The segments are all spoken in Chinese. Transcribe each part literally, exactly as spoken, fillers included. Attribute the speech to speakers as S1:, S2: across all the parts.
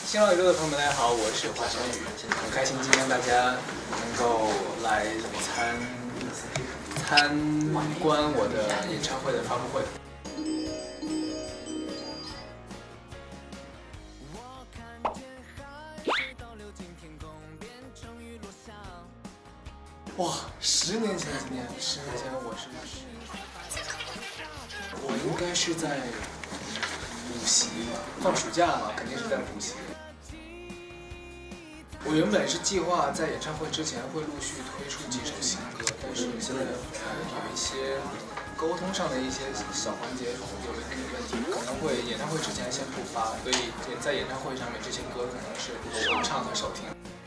S1: 新浪宇宙的朋友们，大家好，我是华晨宇，很开心今天大家能够来参参观我的演唱会的发布会。哇，十年前今天，十年前我是，我应该是在补习，放暑假嘛，肯定是在补习。我原本是计划在演唱会之前会陆续推出几首新歌，但是现在呃有一些沟通上的一些小环节有一点问题，可能会演唱会之前先不发，所以在演唱会上面这些歌可能是首唱和首听。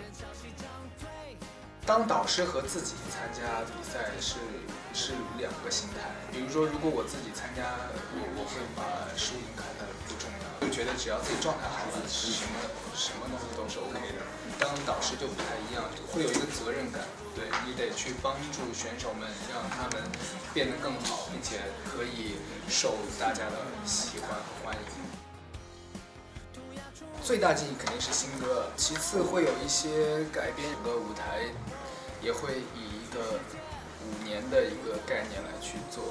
S1: 当导师和自己参加比赛是是两个心态。比如说，如果我自己参加，我我会把输赢看得不重要，就觉得只要自己状态好了，什么什么东西都是 OK 的。当导师就不太一样，会有一个责任感，对你得去帮助选手们，让他们变得更好，并且可以受大家的喜欢和欢迎。最大记忆肯定是新歌，其次会有一些改编，整个舞台也会以一个五年的一个概念来去做。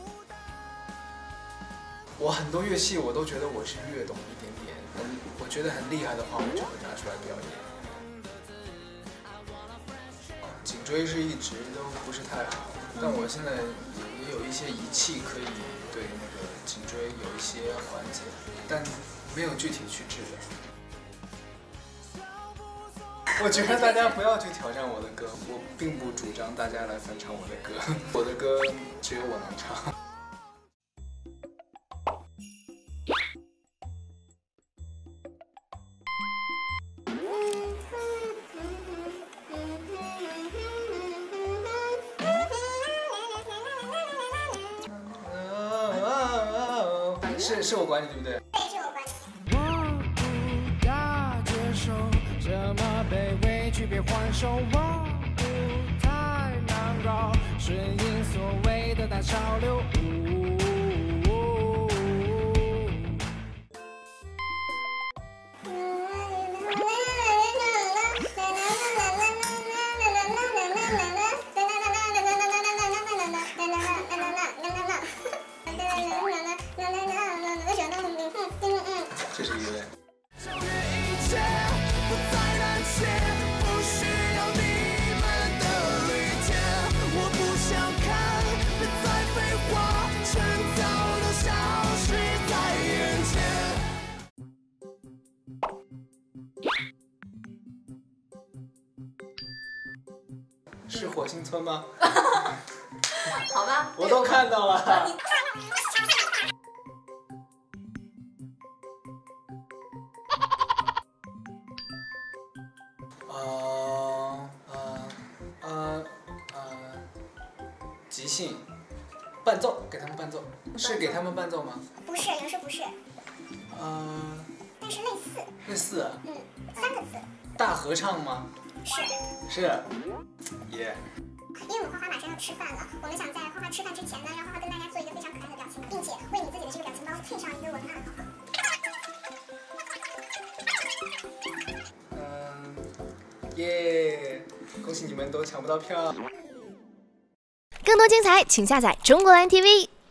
S1: 我很多乐器我都觉得我是略懂一点点，很我觉得很厉害的话，我就会拿出来表演。颈椎是一直都不是太好，但我现在也有一些仪器可以对那个颈椎有一些缓解，但没有具体去治疗。我觉得大家不要去挑战我的歌，我并不主张大家来翻唱我的歌，我的歌只有我能唱。是是我管你对不对？
S2: 对，是我管你。
S3: 我不要接受这么卑微，去别还手，我不太难搞，顺应所谓的大潮流。
S1: 这是一位。是火星村吗？
S2: 好吧，
S1: 我都看到了。呃呃呃呃，即兴伴奏，给他们伴奏，是给他们伴奏吗？
S2: 不是，有时不是，
S1: 呃，
S2: 但是类似。
S1: 类似。
S2: 嗯，三个字。
S1: 大合唱吗？
S2: 是。
S1: 是。耶。
S2: 因为我们花花马上要吃饭了，我们想在花花吃饭之前呢，让花花跟大家做一个非常可爱的表情，并且为你自己的这个表情包配上一个文案，好不好？
S1: 嗯，耶！恭喜你们都抢不到票。
S4: 更多精彩，请下载中国蓝 T V。